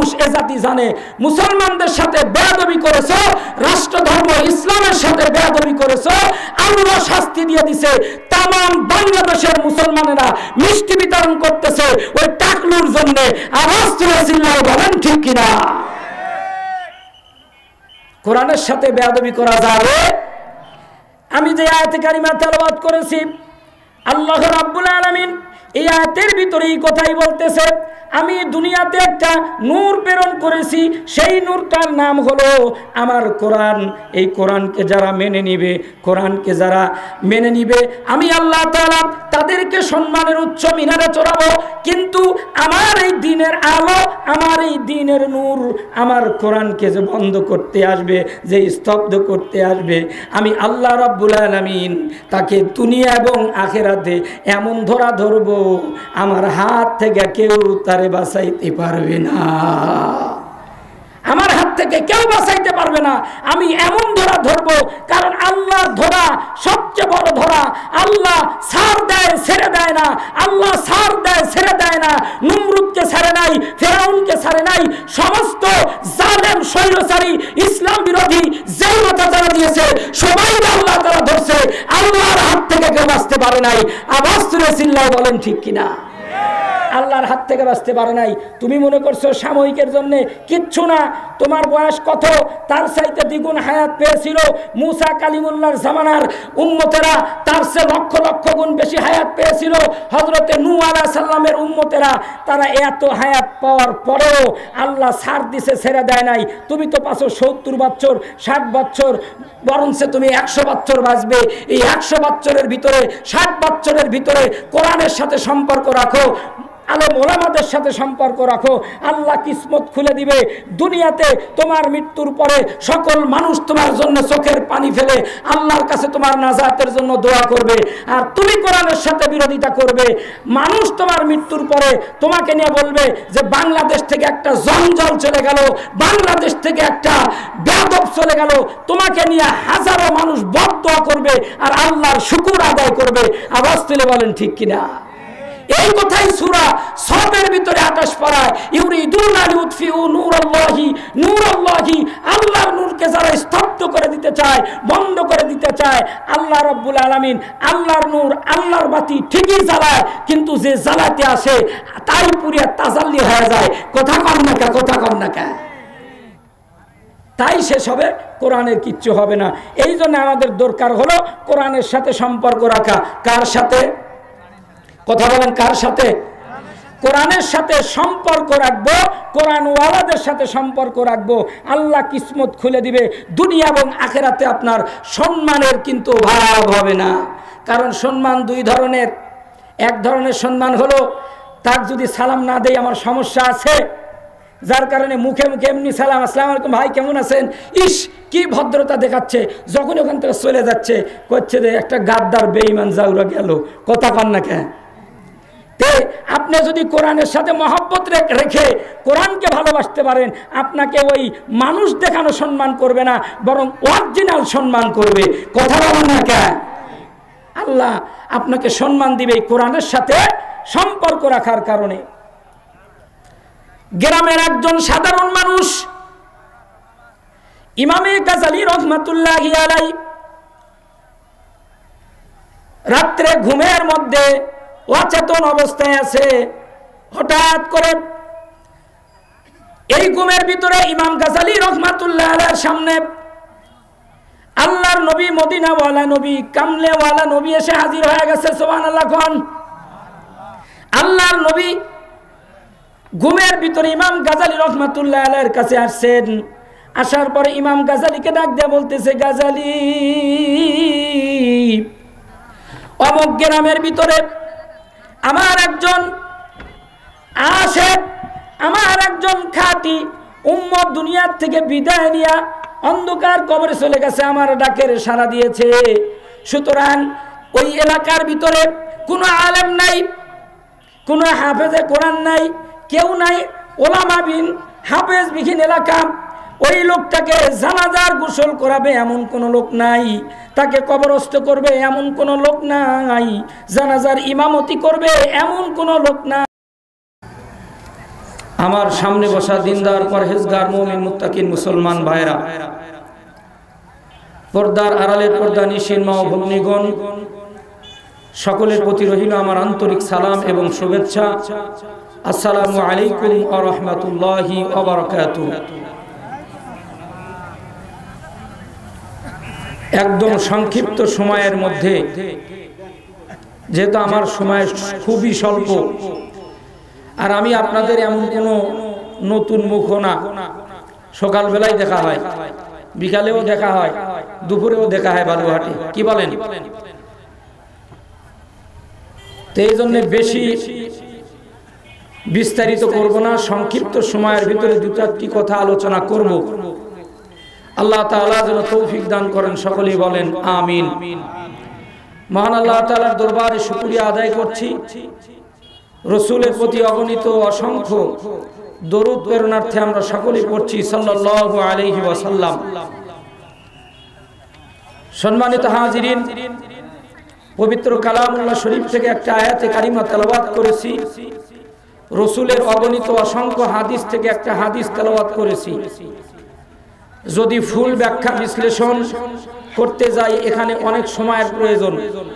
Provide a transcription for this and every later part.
মানুষ এ জাতি জানে। মুসলমানদের সাথে বেয়াদবি করেছো, রাষ্ট্র ধর্ম ইসলামের সাথে বেয়াদবি করেছো, আল্লাহ শাস্তি দিয়ে দিছে। তামাম বাংলাদেশের মুসলমানেরা মিষ্টি বিতরণ করতেছে ওই টাকলুর জন্য। আওয়াজ তুলে চিল্লায় বলেন ঠিক কিনা? কোরআনের সাথে বেয়াদবি করা যাবে? আমি যে আয়াতে কারিমা তেলাওয়াত করেছি, আল্লাহ রাব্বুল আলামিন এই আয়াতের ভিতরে এই কথাই বলতেছে, আমি দুনিয়াতে একটা নূর প্রেরণ করেছি, সেই নূরটার নাম হলো আমার কোরআন। এই কোরআনকে যারা মেনে নিবে, কোরআনকে যারা মেনে নিবে, আমি আল্লাহ তাআলা তাদেরকে সম্মানের উচ্চ মিনারে চড়াবো। কিন্তু আমার এই দ্বীনের আলো, আমার এই দ্বীনের নূর, আমার কোরআনকে যে বন্ধ করতে আসবে, যে স্তব্ধ করতে আসবে, আমি আল্লাহ রাব্বুল আলামিন তাকে দুনিয়া এবং আখিরাতে এমন ধরা ধরবো, আমার হাত থেকে কেউ তারে বাঁচাইতে পারবে না। আমার হাত থেকে কেউ বাঁচাইতে পারবে না। আমি এমন ধরা ধরবো, কারণ আল্লাহর ধরা সবচেয়ে বড় ধরা। আল্লাহ ছাড় দেয়, ছেড়ে দেয় না। আল্লাহ ছাড় দেয়, ছেড়ে দেয় না। নমরুদকে ছাড়ে নাই, ফেরাউনকে ছাড়ে নাই। সমস্ত জালেম, স্বৈরাচারী, ইসলাম বিরোধী যেই মাথা যারা দিয়েছে, সবাই আল্লাহ তারা ধরছে। আল্লাহর হাত থেকে কেউ বাঁচতে পারে নাই। আওয়াজ তুলে চিল্লায় বলেন ঠিক কিনা? আল্লাহর হাত থেকে বাঁচতে পারে নাই। তুমি মনে করছো সাময়িকের জন্য, কিচ্ছু না। তোমার বয়স কত? তার চাইতে দ্বিগুণ হায়াত পেয়েছিল মুসা কালিমুল্লাহর জামানার উম্মতেরা, তার চেয়ে লক্ষ লক্ষ গুণ বেশি হায়াত পেয়েছিল হযরতে নূহ আলাইহিস সালামের উম্মতেরা। তারা এত হায়াত পাওয়ার পরেও আল্লাহ ছাড় দিছে, ছেড়ে দেয় নাই। তুমি তো পাচ্ছ 70 বছর, 60 বছর, বরঞ্চ তুমি 100 বছর বাঁচবে। এই 100 বছরের ভিতরে, 60 বছরের ভিতরে কোরআনের সাথে সম্পর্ক রাখো, আলেম ওলামাদের সাথে সম্পর্ক রাখো, আল্লাহ কিসমত খুলে দিবে। দুনিয়াতে তোমার মৃত্যুর পরে সকল মানুষ তোমার জন্য চোখের পানি ফেলে আল্লাহর কাছে তোমার নাজাতের জন্য দোয়া করবে। আর তুমি কোরআনের সাথে বিরোধিতা করবে, মানুষ তোমার মৃত্যুর পরে তোমাকে নিয়ে বলবে যে বাংলাদেশ থেকে একটা জঞ্জাল চলে গেল, বাংলাদেশ থেকে একটা বেয়াদব চলে গেল। তোমাকে নিয়ে হাজারো মানুষ বদদোয়া করবে আর আল্লাহর শুকর আদায় করবে। আওয়াজ তুলে বলেন ঠিক কিনা? এই কথাই সূরা সফের ভিতরে 28 পারায়, ইউরিদুনা লিউতফিউ নূরাল্লাহি, নূরাল্লাহি, আল্লাহর নূরকে যারা স্তব্ধ করে দিতে চায়, বন্ধ করে দিতে চায়, আল্লাহ রাব্বুল আলামিন আল্লাহর নূর, আল্লাহর বাতি ঠিকই জ্বালায়, কিন্তু যে জ্বালাতে আসে তাই পুরিয়া তাজাল্লি হয়ে যায়। কথা কম না কা, কথা কম না কা, তাই শেষ হবে, কোরআনের কিচ্ছু হবে না। এই জন্য আমাদের দরকার হলো কোরআনের সাথে সম্পর্ক রাখা। কার সাথে? কথা বলেন, কার সাথে? কোরআনের সাথে সম্পর্ক রাখবো, কোরআনওয়ালাদের সাথে সম্পর্ক রাখবো। আল্লাহ কিসমত খুলে দিবে। দুনিয়া এবং আখিরাতে আপনার সম্মানের কিন্তু অভাব হবে না। কারণ সম্মান দুই ধরনের। এক ধরনের সম্মান হলো তার যদি সালাম না দেই আমার সমস্যা আছে, যার কারণে মুখে মুখে এমনি সালাম, আসসালামু আলাইকুম ভাই কেমন আছেন, ইস কি ভদ্রতা দেখাচ্ছে, যখন ওখান থেকে চলে যাচ্ছে করছে যে একটা গাদ্দার বেঈমান জাউরা গেল। কথা কন না কেন? আপনি যদি কোরআনের সাথে মহব্বত রেখে কোরআনকে ভালোবাসতে পারেন, আপনাকে ওই মানুষ দেখানো সম্মান করবে না, বরং অরিজিনাল সম্মান করবে। কথা বলেন না কেন? আল্লাহ আপনাকে সম্মান দিবে কোরআনের সাথে সম্পর্ক রাখার কারণে। গ্রামের একজন সাধারণ মানুষ ইমামে গাজালি রহমাতুল্লাহি আলাইহি রাত্রে ঘুমের মধ্যে অচেতন অবস্থায় আছে। হঠাৎ করে এই ঘুমের ভিতরে ইমাম গাজালি রহমাতুল্লাহ আলাইহির সামনে আল্লাহর নবী, মদিনাওয়ালা নবী, কামলেওয়ালা নবী এসে হাজির হয়ে গেছে। সুবহানাল্লাহ কোন আল্লাহর নবী ঘুমের ভিতরে ইমাম গাজালি রহমাতুল্লাহ আলাইহির কাছে আসছেন। আসার পরে ইমাম গাজালিকে ডাক দিয়ে বলতেছে, গাজালি, অমুক গ্রামের ভিতরে আমার একজন আশেক, আমার একজন খাঁটি উম্মত দুনিয়ার থেকে বিদায় নিয়া অন্ধকার কবরে চলে গেছে, আমার ডাকের সাড়া দিয়েছে। সুতরাং ওই এলাকার ভিতরে কোনো আলেম নাই, কোনো হাফেজে কোরআন নাই, কেউ নাই, ওলামা বিন হাফেজ বিহীন এলাকা। ওই লোকটাকে জানাজার গোসল করাবে এমন কোনো লোক নাই, তাকে কবরস্থ করবে এমন কোনো লোক নাই, জানাজার ইমামতি করবে এমন কোনো লোক নাই। আমার সামনে বসা দিনদার পরহেজগার মুমিন মুত্তাকিন মুসলমান ভাইরা, পর্দার আড়ালের পর্দা নিশিন মা ও ভগ্নীগণ, সকলের প্রতি রহিল আমার আন্তরিক সালাম এবং শুভেচ্ছা। আসসালামু আলাইকুম ওয়া রাহমাতুল্লাহি ওয়া বারাকাতুহু। একদম সংক্ষিপ্ত সময়ের মধ্যে, যেহেতু আমার সময় খুবই স্বল্প, আর আমি আপনাদের এমন কোনো নতুন মুখও না। সকালবেলায় দেখা হয়, বিকালেও দেখা হয়, দুপুরেও দেখা হয় বালুঘাটে, কি বলেন? তো এই জন্য বেশি বিস্তারিত করব না, সংক্ষিপ্ত সময়ের ভিতরে দু চারটি কথা আলোচনা করব। আল্লাহ তাআলা যেন তৌফিক দান করেন, সকলেই বলেন আমিন। মহান আল্লাহ তাআলার দরবারে শুকরিয়া আদায় করছি, রসুলের প্রতি অগণিত অসংখ্য দরুদ প্রেরণার্থে আমরা সকলেই পড়ছি সাল্লাল্লাহু আলাইহি ওয়াসাল্লাম। সম্মানিত হাজিরিন, পবিত্র কালামুল্লাহ শরীফ থেকে একটা আয়াতে কারিমা তেলাওয়াত করেছি, রসুলের অগণিত অসংখ্য হাদিস থেকে একটা হাদিস তেলাওয়াত করেছি। যদি ফুল ব্যাখ্যা বিশ্লেষণ করতে যাই এখানে অনেক সময়ের প্রয়োজন,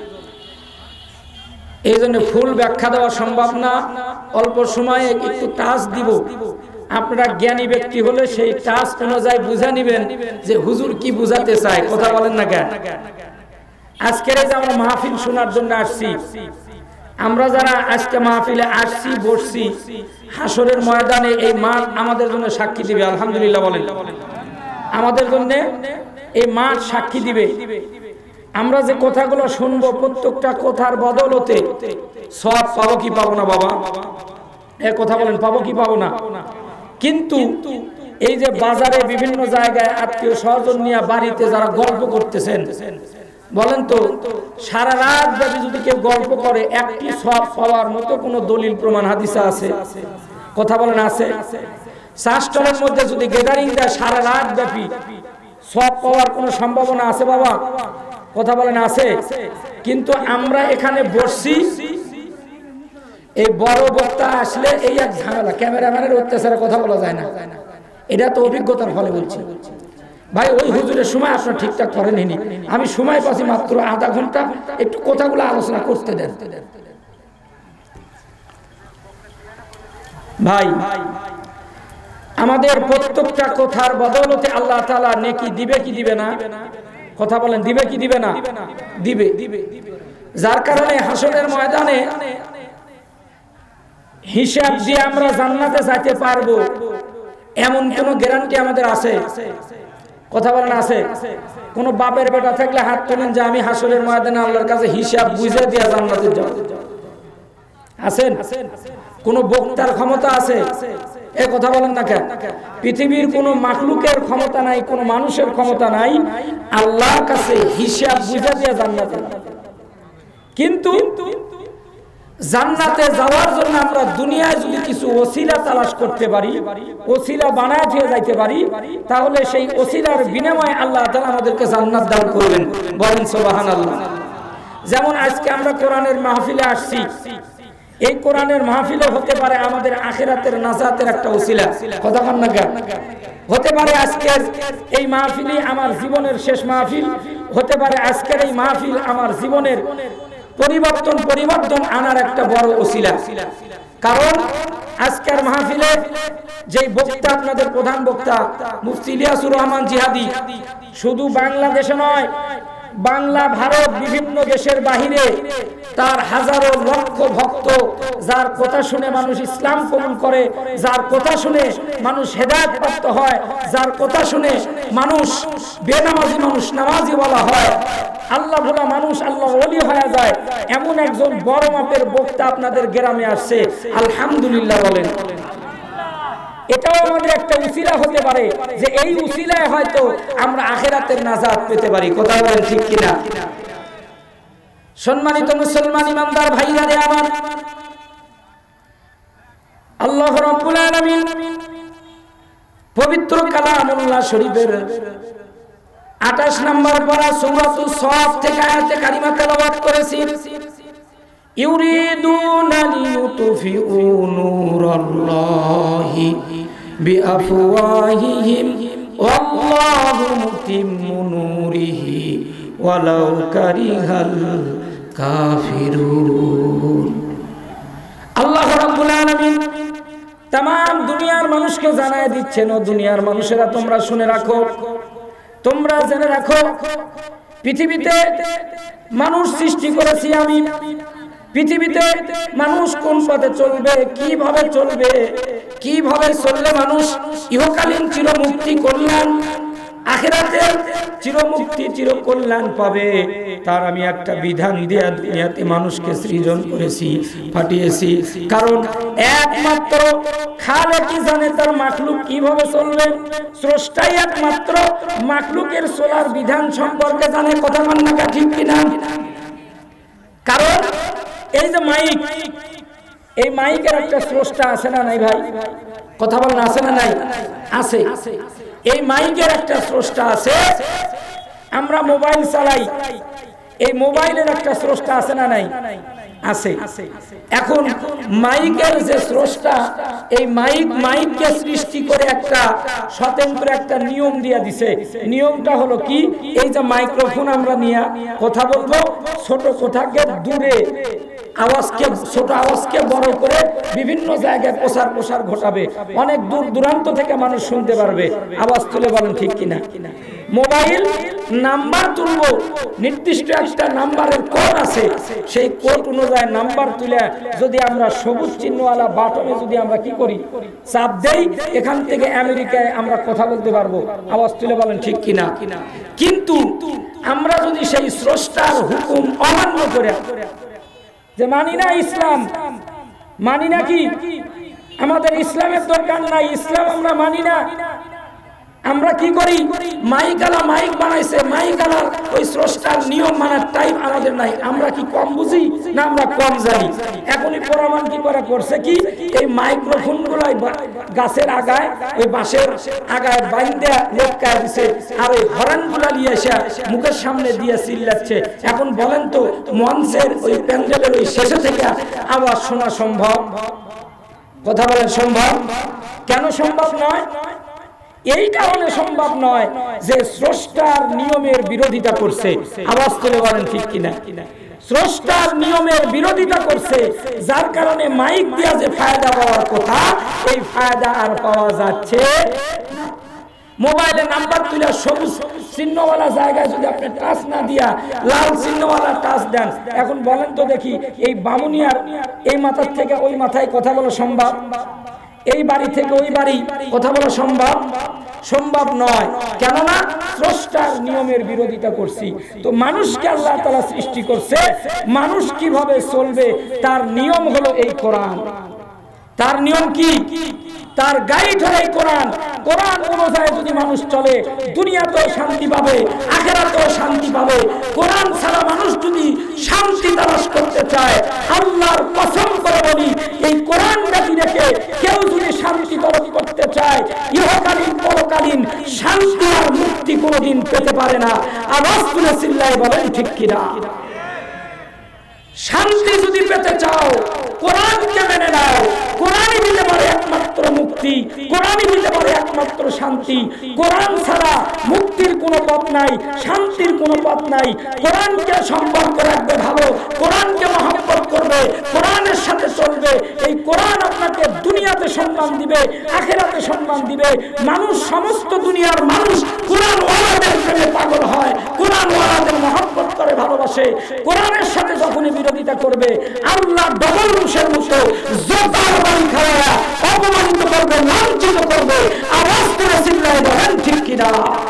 এই জন্য ফুল ব্যাখ্যা দেওয়া সম্ভব না। অল্প সময়ে একটু টাচ দিব, আপনারা জ্ঞানী ব্যক্তি হলে সেই টাচ অনুযায়ী বুঝে নেবেন যে হুজুর কি বুঝাতে চায়। কথা বলেন না কেন? আজকের এই যে আমরা মাহফিল শোনার জন্য আসছি, আমরা যারা আজকে মাহফিলে আসছি বসছি, হাসরের ময়দানে এই মাঠ আমাদের জন্য সাক্ষী দিবে। আলহামদুলিল্লাহ বলেন। আমাদের জন্য এই মাঠ সাক্ষী দিবে। আমরা যে কথাগুলো শুনবো, প্রত্যেকটা কথার বদলতে সওয়াব পাবো কি পাবো না বাবা? এই কথা বলেন, পাবো কি পাবো না? কিন্তু এই যে বাজারে বিভিন্ন জায়গায় আত্মীয় স্বজন নিয়ে বাড়িতে যারা গল্প করতেছেন, বলেন তো সারা রাত ব্যাপী যদি কেউ গল্প করে একটি সওয়াব পাওয়ার মতো কোনো দলিল প্রমাণ হাদিসে আছে? কথা বলেন আছে? শাস্ত্রের মধ্যে যদি গ্যাদারিং দেয় সারা রাত ব্যাপী সওয়াব পাওয়ার কোনো সম্ভাবনা আছে বাবা? কথা বলেন আছে? কিন্তু আমরা এখানে বসছি, এই বড় বক্তা আসলে এই এক ঝামেলা, ক্যামেরাম্যানের অত্যাচারে কথা বলা যায় না। এটা তো অভিজ্ঞতার ফলে বলছি ভাই। ওই হুজুরের সময় আপনারা ঠিকঠাক করেননি, আমি সময় পাচ্ছি মাত্র আধা ঘন্টা, একটু কথাগুলো আলোচনা করতে দেন ভাই। আমাদের প্রত্যেকটা কথার বদলতে আল্লাহ তাআলা নেকি দিবে কি দিবে না? কথা বলেন, দিবে কি দিবে না? দিবে। যার কারণে হাসরের ময়দানে হিসাব দিয়ে আমরা জান্নাতে যাইতে পারবো এমন কোন গ্যারান্টি আমাদের আছে? কথা বলেন আছে? কোন বাপের বেটা থাকলে হাত তোলেন যে আমি হাসরের ময়দানে আল্লাহর কাছে হিসাব বুঝে দিয়ে জান্নাতে যাব। আছেন? কোন বক্তার ক্ষমতা আছে? এ কথা বলেন না কেন? পৃথিবীর কোন মাখলুকের ক্ষমতা নাই, কোন মানুষের ক্ষমতা নাই আল্লাহর কাছে হিসাব বুঝে দিয়ে জান্নাতে। কিন্তু জান্নাতে যাওয়ার জন্য আমরা দুনিয়ায় যদি কিছু ওসিলা তালাশ করতে পারি, ওসিলা বানায় দিয়ে যাইতে পারি, তাহলে সেই ওসিলার বিনিময়ে আল্লাহ তাআলা আমাদেরকে জান্নাত দান করবেন। বলেন সুবহানাল্লাহ। যেমন আজকে আমরা কোরআনের মাহফিলে আসছি, এই কোরআনের মাহফিলে হতে পারে আমাদের আখিরাতের নাজাতের একটা ওসিলা। কথা বলেন না কেন? হতে পারে আজকের এই মাহফিলই আমার জীবনের শেষ মাহফিল, হতে পারে আজকের এই মাহফিল আমার জীবনের পরিবর্তন আনার একটা বড় ওসিলা। কারণ আজকের মাহফিলে যেই বক্তা, আপনাদের প্রধান বক্তা মুফতি ইলিয়াসুর রহমান জিহাদি, শুধু বাংলাদেশে নয়, বাংলা, ভারত, বিভিন্ন দেশের বাহিরে তার হাজারো লক্ষ ভক্ত, যার কথা শুনে মানুষ ইসলাম কবুল করে, যার কথা শুনে মানুষ হেদায়েত প্রাপ্ত হয়, যার কথা শুনে মানুষ বেনামাজি মানুষ নামাজি বলা হয়, আল্লাহ ভোলা মানুষ আল্লাহ ওলি হয়ে যায়, এমন একজন বড় মাপের বক্তা আপনাদের গ্রামে আসছে। আলহামদুলিল্লাহ বলেন। এটাও আমাদের একটা উসিলা হতে পারে যে এই উসিলায় হয়তো আমরা আখিরাতের নাজাত পেতে পারি। কথা বলেন ঠিক কিনা? সম্মানিত মুসলমান ইমানদার ভাইরা রে আমার, আল্লাহ রাব্বুল আলামিন পবিত্র কালামুল্লাহ শরীফের 28 নম্বর পারা সূরাতুস সাফ থেকে আয়াতে কারিমা তেলাওয়াত করেছি। ইউরিদুনা লিইউতফিউ নূরাল্লাহি বিআফওয়াহিহিম ওয়াল্লাহু মুতিম্মু নূরিহি ওয়ালাউ কারিহাল কাফিরুন। আল্লাহ রাব্বুল আলামিন तमाम দুনিয়ার মানুষকে জানায় দিচ্ছেন, ও দুনিয়ার মানুষেরা তোমরা শুনে রাখো, তোমরা জেনে রাখো, পৃথিবীতে মানুষ সৃষ্টি করেছি আমি। পৃথিবীতে মানুষ কোন পথে চলবে, কিভাবে চলবে, কিভাবে চললে মানুষ ইহকালীন চিরমুক্তি কল্যাণ, আখিরাতের চিরমুক্তি চিরকল্যাণ পাবে, তার আমি একটা বিধান দিয়ে দুনিয়াতে মানুষকে সৃজন করেছি, পাঠিয়েছি। কারণ একমাত্র খালেকই জানে তার মাখলুক কিভাবে চলবে। স্রষ্টাই একমাত্র মাখলুকের চলার বিধান সম্পর্কে জানে। কথা মান্না ঠিক কিনা? কারণ এই যে মাইক, এই মাইকের একটা স্রষ্টা আছে না নাই ভাই? কথা বলেন, আছে না নাই? আছে। এই মাইকের একটা স্রষ্টা আছে। আমরা মোবাইল চালাই, এই মোবাইলের একটা স্রষ্টা আছে না নাই? আছে। এখন মাইকের যে স্রষ্টা, এই মাইককে সৃষ্টি করে একটা স্বতন্ত্র একটা নিয়ম দিয়ে দিছে। নিয়মটা হলো কি, এই যে মাইক্রোফোন আমরা নিয়ে কথা বলবো, ছোট কথাকে দূরে আওয়াজকে, ছোট আওয়াজকে বড় করে বিভিন্ন জায়গায় প্রসার ঘটাবে, অনেক দূর দূরান্ত থেকে মানুষ শুনতে পারবে। আওয়াজ তুলে বলেন ঠিক কিনা? মোবাইল নাম্বার তুলবো, নির্দিষ্ট একটা নাম্বারের কোড আছে, সেই কোড অনুযায়ী নাম্বার তুলে যদি আমরা সবুজ চিহ্নওয়ালা বাটনে যদি আমরা কি করি, চাপ দেই, এখান থেকে আমেরিকায় আমরা কথা বলতে পারবো। আওয়াজ তুলে বলেন ঠিক কিনা? কিন্তু আমরা যদি সেই স্রষ্টার হুকুম অমান্য করে, যে মানি না ইসলাম, মানি না কি, আমাদের ইসলামের দরকার নাই, ইসলাম আমরা মানি না, আমরা কি করি, মাইকালা মাইক বানাইছে, মাইকালা ওই স্রষ্টার নিয়ম মানার টাইম আমাদের নাই। আমরা কি কম বুঝি না আমরা কম জানি? এখনই প্রমাণ কি করা করছে কি, এই মাইক্রোফোন গুলাই গাছের আগায়, ওই বাঁশের আগায় বাইন্দা লটকায় দিছে, আর ওই হর্ন গুলা নিয়ে এসে মুখের সামনে দিয়ে চিল্লাচ্ছে। এখন বলেন তো, মঞ্চের ওই প্যান্ডেলের ওই শেষে থেকে আওয়াজ শোনা সম্ভব? কথা বলেন সম্ভব? কেন সম্ভব নয়? এই কারণে সম্ভব নয় যে স্রষ্টার নিয়মের বিরোধিতা করছে। আওয়াজ করে বলেন ঠিক কিনা? স্রষ্টার নিয়মের বিরোধিতা করছে, যার কারণে মাইক দিয়া যে ফায়দা পাওয়ার কথা, এই ফায়দা আর পাওয়া যাচ্ছে না। মোবাইলে নাম্বার তুলে সবুজ চিহ্নওয়ালা জায়গায় যদি আপনি টাচ না দিয়া লাল চিহ্নওয়ালা টাচ দেন, এখন বলেন তো দেখি, এই বামুনিয়ার এই মাথার থেকে ওই মাথায় কথা বলা সম্ভব? এই বাড়ি থেকে ওই বাড়ি কথা বলা সম্ভব? সম্ভব নয়। কেননা স্রষ্টার নিয়মের বিরোধিতা করছি। তো মানুষকে আল্লাহ তাআলা সৃষ্টি করছে, মানুষ কিভাবে চলবে তার নিয়ম হলো এই কোরআন। তার নিয়ম কি? তার গাইড হলো এই কোরআন। কোরআন অনুযায়ী যদি মানুষ চলে, দুনিয়াতেও শান্তি পাবে, আখিরাতেও শান্তি পাবে। কোরআন ছাড়া মানুষ যদি শান্তি তালাশ করতে চায়, আল্লাহর কসম করে বলি, এই কোরআন ব্যতী রেখে কেউ যদি শান্তি তলব করতে চায়, ইহকালীন পরকালীন শান্তি আর মুক্তি কোনোদিন পেতে পারে না। আওয়াজ তুলে চিল্লায় বলেন ঠিক কিনা? শান্তি যদি পেতে চাও, কোরআনকে মেনে নাও। কোরআনই দিতে পারে একমাত্র মুক্তি, কোরআনই দিতে পারে একমাত্র শান্তি। কোরআন ছাড়া মুক্তির কোনো পথ নাই, শান্তির কোনো পথ নাই। কোরআনকে সম্পর্ক রাখবে ভালো, কোরআনকে মহব্বত করবে, কোরআনের সাথে চলবে। এই কোরআন আপনাকে দুনিয়াতে সম্মান দিবে, আখিরাতে সম্মান দিবে। মানুষ, সমস্ত দুনিয়ার মানুষ কোরআন ওয়ালাদের প্রেমে পাগল হয়, কোরআন ওয়ালাদের মহব্বত করে, ভালোবাসে। কোরআনের সাথে যখনই বিরোধিতা করবে, আল্লাহ ডবল রুশের মতো জোতার বাড়ি খাওয়া অপমানিত করবে, লাঞ্ছিত করবে। আওয়াজ করে চিল্লায় বলেন ঠিক কিনা?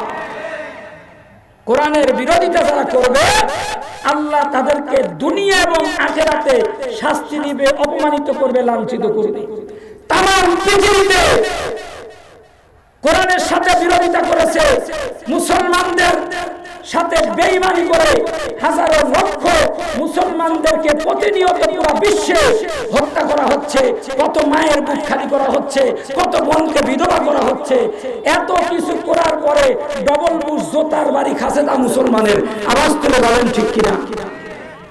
কোরআনের বিরোধিতা যারা করবে, আল্লাহ তাদেরকে দুনিয়া এবং আখিরাতে শাস্তি দিবে, অপমানিত করবে, লাঞ্ছিত করবে। তামাম পৃথিবীতে কোরআনের সাথে বিরোধিতা করেছে, মুসলমানদের সাথে বেঈমানি করে হাজারো লক্ষ মুসলমানদেরকে প্রতিনিয়ত পুরো বিশ্বে হত্যা করা হচ্ছে, কত মায়ের বুক খালি করা হচ্ছে, কত বোনকে বিধবা করা হচ্ছে। এত কিছু করার পরে ডবল বুশ জোতার বাড়ি খাসে না মুসলমানের। আওয়াজ তুলে বলেন ঠিক কিনা?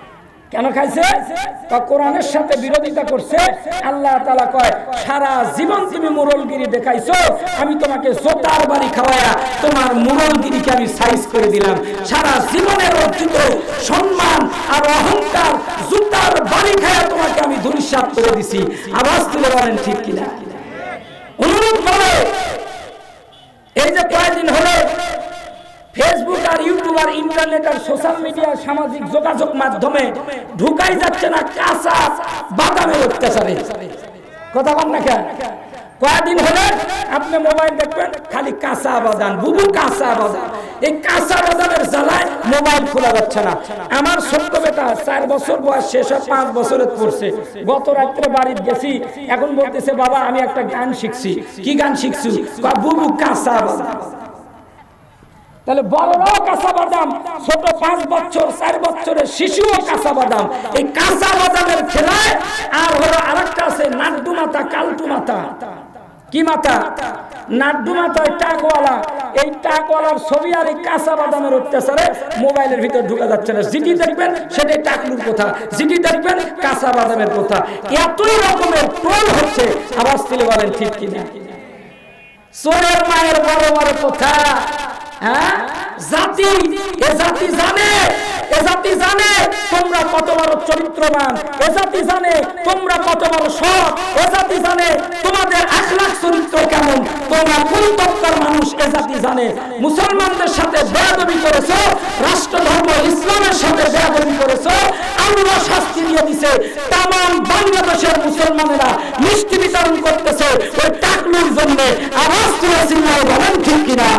কেন খাইছে? কোরআনের সাথে বিরোধিতা করছে। আল্লাহ তাআলা কয় সারা জীবন তুমি মুরলগিরি দেখাইছো, আমি তোমাকে জোতার বাড়ি খাওয়ায়া তোমার মুরলগিরিকে আমি সাইজ করে দিলাম। সারা জীবনের অর্জিত সম্মান আর অহংকার জুতার বাড়ি খায়া তোমাকে আমি ধূলিসাৎ করে দিছি। আওয়াজ তুলে বলেন ঠিক কিনা? অনুরোধ করে এই যে কয়েকদিন হলো ফেসবুক আর ইউটিউব আর ইন্টারনেট আর সোশ্যাল মিডিয়া সামাজিক যোগাযোগ মাধ্যমে ঢুকাই যাচ্ছে না কাঁচা বাদামের অত্যাচারে। কথা বল না কেন? কয়েকদিন হলে আপনি মোবাইল দেখবেন খালি কাঁচা বাদাম, বুবু কাঁচা বাদাম। এই কাঁচা বাদামের জ্বালায় মোবাইল খোলা যাচ্ছে না। আমার ছোট্ট বেটা 4 বছর বয়স, শেষ 5 বছরে পড়ছে। গত রাত্রে বাড়িতে গেছি, এখন বলতেছে বাবা আমি একটা গান শিখছি। কি গান শিখছি? বুবু কাঁচা বাদাম। তাহলে বড়রাও কাঁচা বাদাম, ছোট 5 বছর 4 বছরের শিশুও কাঁচা বাদাম। এই কাঁচা বাদামের খেলায় আর হলো আরেকটা আছে নাড্ডু মাথা, কালটু মাথা। কি মাথা? নাড্ডু মাথা, টাকওয়ালা। এই টাকওয়ালার ছবি আর এই কাঁচা বাদামের অত্যাচারে মোবাইলের ভিতর ঢুকা যাচ্ছে না। যেটি দেখবেন সেটাই টাকলুর কথা, যেটি দেখবেন কাঁচা বাদামের কথা। এতই রকমের ট্রোল হচ্ছে। আওয়াজ তুলে বলেন ঠিক কিনা? চোরের মায়ের বড় বড় কথা। হ্যাঁ, জাতি এ জাতি জানে, এ জাতি জানে তোমরা কত বড় চরিত্রবান, এ জাতি জানে তোমরা কত বড় সৎ, এ জাতি জানে তোমাদের আখলাক চরিত্র কেমন, তোমরা কোন তত্ত্বের মানুষ, এ জাতি জানে। মুসলমানদের সাথে বেয়াদবি করেছো, রাষ্ট্র ধর্ম ইসলামের সাথে বেয়াদবি করেছো, আল্লাহ শাস্তি দিয়ে দিছে। তামাম বাংলাদেশের মুসলমানেরা মিষ্টি বিতরণ করতেছে ওই টাকলুর জন্য। আওয়াজ তুলে চিল্লায় বলেন ঠিক কিনা?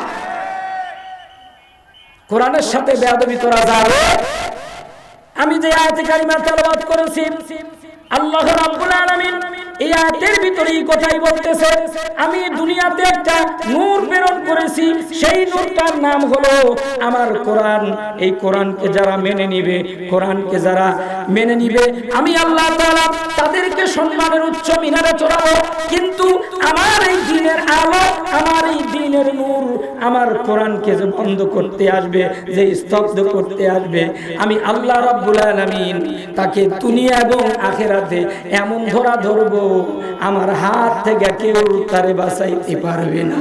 কোরআনের সাথে বেয়াদবি করা যাবে? আমি যে আয়াতে কারিমা তেলাওয়াত করেছি, আল্লাহ রাব্বুল আলামিন এই আয়াতের ভিতরে এই কথাই বলতেছে, আমি দুনিয়াতে একটা নূর প্রেরণ করেছি, সেই নূরটার নাম হলো আমার কোরআন। এই কোরআনকে যারা মেনে নিবে, কোরআনকে যারা মেনে নিবে, আমি আল্লাহ তাআলা তাদেরকে সম্মানের উচ্চ মিনারে চড়াবো। কিন্তু আমার এই দ্বীনের আলো, আমার এই দ্বীনের নূর, আমার কোরআনকে যে বন্ধ করতে আসবে, যে স্তব্ধ করতে আসবে, আমি আল্লাহ রাব্বুল আলামিন তাকে দুনিয়া এবং আখিরাতে এমন ধরা ধরবো আমার হাত থেকে কেউ তারে বাঁচাইতে পারবে না।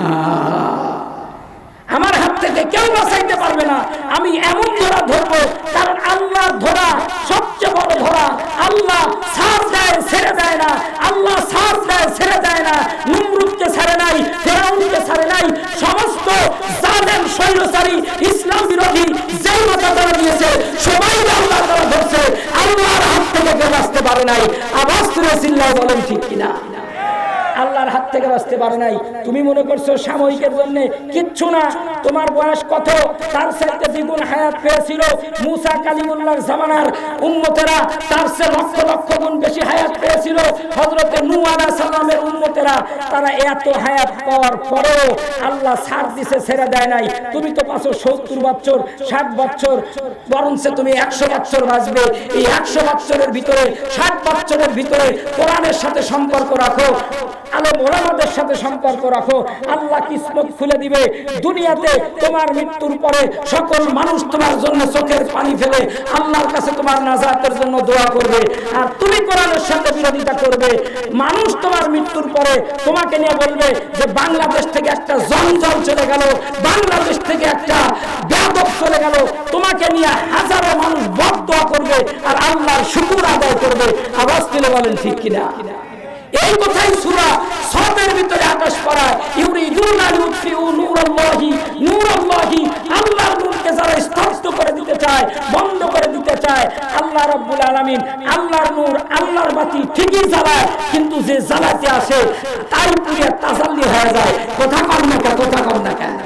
আমার হাত থেকে কেউ বাঁচাইতে পারবে না। আমি এমন ধরা ধরবো, কারণ আল্লাহর ধরা সবচেয়ে বড় ধরা। আল্লাহ ছাড় দেয় ছেড়ে দেয় না, আল্লাহ ছাড় দেয় ছেড়ে দেয় না। নমরুদকে ছাড়ে নাই, ফেরাউনকে ছাড়ে নাই। সমস্ত জালেম স্বৈরাচারী ইসলাম বিরোধী যেই মাথা তারা দিয়েছে সবাই আল্লাহ তারা ধরছে, আল্লাহর হাত থেকে কেউ বাঁচতে পারে নাই। আওয়াজ তুলে চিল্লায় বলেন ঠিক কিনা? আল্লাহর হাত থেকে বাঁচতে পারে নাই। তুমি মনে করছো সাময়িকের জন্য কিচ্ছু না। তোমার বয়স কত? তার সাথে দ্বিগুণ হায়াত পেয়েছিল মুসা কালিমুল্লাহর জামানার উম্মতেরা, তার চেয়ে লক্ষ লক্ষ গুণ বেশি হায়াত পেয়েছিল হযরতে নূহ আলাইহিস সালামের উম্মতেরা। তারা এত হায়াত পাওয়ার পরেও আল্লাহ ছাড় দিছে, ছেড়ে দেয় নাই। তুমি তো পাচ্ছ 70 বছর, 60 বছর, বরঞ্চ তুমি 100 বছর বাঁচবে। এই 100 বছরের ভিতরে, 60 বছরের ভিতরে কোরআনের সাথে সম্পর্ক রাখো, আলেম ওলামাদের সাথে সম্পর্ক রাখো, আল্লাহ কিসমত খুলে দিবে। দুনিয়াতে তোমার মৃত্যুর পরে সকল মানুষ তোমার জন্য চোখের পানি ফেলে আল্লাহর কাছে তোমার নাজাতের জন্য দোয়া করবে। আর তুমি কোরআনের সাথে বিরোধিতা করবে, মানুষ তোমার মৃত্যুর পরে তোমাকে নিয়ে বলবে যে বাংলাদেশ থেকে একটা জঞ্জাল চলে গেল, বাংলাদেশ থেকে একটা বেয়াদব চলে গেল। তোমাকে নিয়ে হাজারো মানুষ বদদোয়া করবে আর আল্লাহর শুকর আদায় করবে। আওয়াজ তুলে বলেন ঠিক কিনা? এই কথাই সূরা সাদের ভিতরে 28 পারায় ইউরিদুনা লিউতফিউ নূরাল্লাহি, নূরাল্লাহি আল্লাহর নূরকে যারা স্তব্ধ করে দিতে চায়, বন্ধ করে দিতে চায়, আল্লাহ রাব্বুল আলামিন আল্লাহর নূর, আল্লাহর বাতি ঠিকই জ্বালায়, কিন্তু যে জ্বালাতে আসে তাই পুড়ে তাজাল্লি হয়ে যায়। কথা কম না কেন? কথা কম না কেন?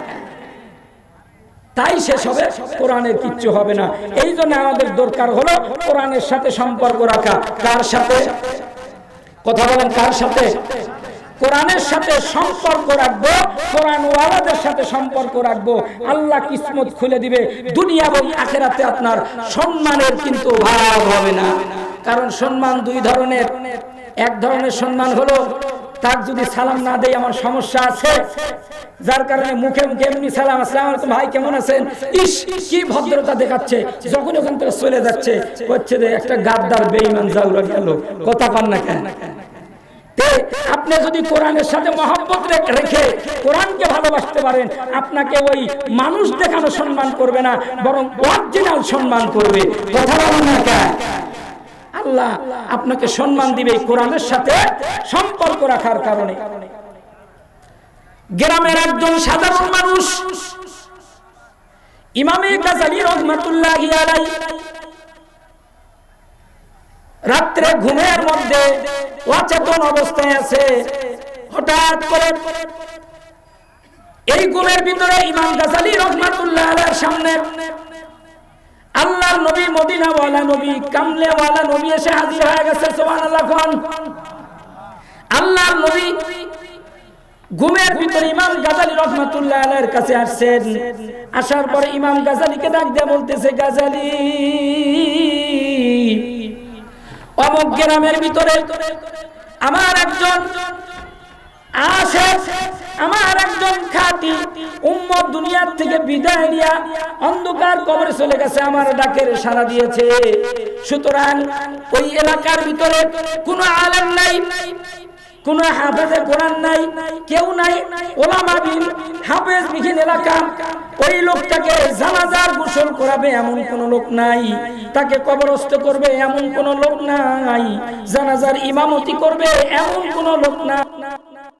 তাই শেষ হবে, কোরআনের কিচ্ছু হবে না। এই জন্য আমাদের দরকার হলো কোরআনের সাথে সম্পর্ক রাখা। কার সাথে? কথা বলেন, কার সাথে? কোরআনের সাথে সম্পর্ক রাখবো, কোরআনওয়ালাদের সাথে সম্পর্ক রাখবো। আল্লাহ কিসমত খুলে দিবে। দুনিয়া এবং আখিরাতে আপনার সম্মানের কিন্তু অভাব হবে না। কারণ সম্মান দুই ধরনের। এক ধরনের সম্মান হলো তাক যদি সালাম না দেই আমার সমস্যা আছে, যার কারণে মুখে মুখে এমনি সালাম, আসসালামু আলাইকুম ভাই কেমন আছেন, ইস কি ভদ্রতা দেখাচ্ছে, যখন ওখান থেকে চলে যাচ্ছে হচ্ছে যে একটা গাদ্দার বেঈমান জাউরা গেল, কথা পান না কেন? আপনি যদি কোরআনের সাথে মহব্বত রেখে কোরআনকে ভালোবাসতে পারেন, আপনাকে ওই মানুষ দেখানো সম্মান করবে না, বরং অরিজিনাল সম্মান করবে, কথা বলেন না কেন? আল্লাহ আপনাকে সম্মান দিবে কোরআনের সাথে সম্পর্ক রাখার কারণে। গ্রামের একজন সাধারণ মানুষ ইমামে গাজালি রাহমাতুল্লাহি আলাইহি রাত্রে ঘুমের মধ্যে অচেতন অবস্থায় আছে, হঠাৎ করে এই ঘুমের ভিতরে ইমাম গাজালি রাহমাতুল্লাহি আলাইহির সামনে আল্লাহর নবী, মদিনা ওয়ালা নবী, কামলে ওয়ালা নবী এসে হাজির হয়ে গেছে। সুবহানাল্লাহ। আল্লাহর নবী ঘুমের ভিতরে ইমাম গাজালি রাহমাতুল্লাহি আলাইহির কাছে আসছেন। আসার পরে ইমাম গাজালিকে ডাক দিয়ে বলতেছে, গাজালি অমুক গ্রামের ভিতরে আমার একজন আশেক, আমার একজন খাঁটি উম্মত দুনিয়ার থেকে বিদায় নিয়ে অন্ধকার কবরে চলে গেছে, আমার ডাকের সাড়া দিয়েছে। সুতরাং ওই এলাকার ভিতরে কোনো আলেম নাই, কোন হাফেজে কোরআন নাই, কেউ নাই, ওলামা বিন হাফেজ বিহীন এলাকা। ওই লোকটাকে জানাজার গোসল করাবে এমন কোন লোক নাই, তাকে কবরস্থ করবে এমন কোন লোক নাই, জানাজার ইমামতি করবে এমন কোন লোক নাই।